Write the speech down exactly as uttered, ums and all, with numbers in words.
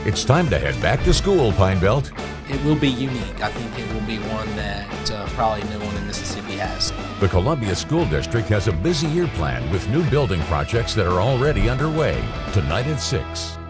It's time to head back to school, Pine Belt. It will be unique. I think it will be one that uh, probably no one in Mississippi has. The Columbia School District has a busy year planned with new building projects that are already underway. Tonight at six.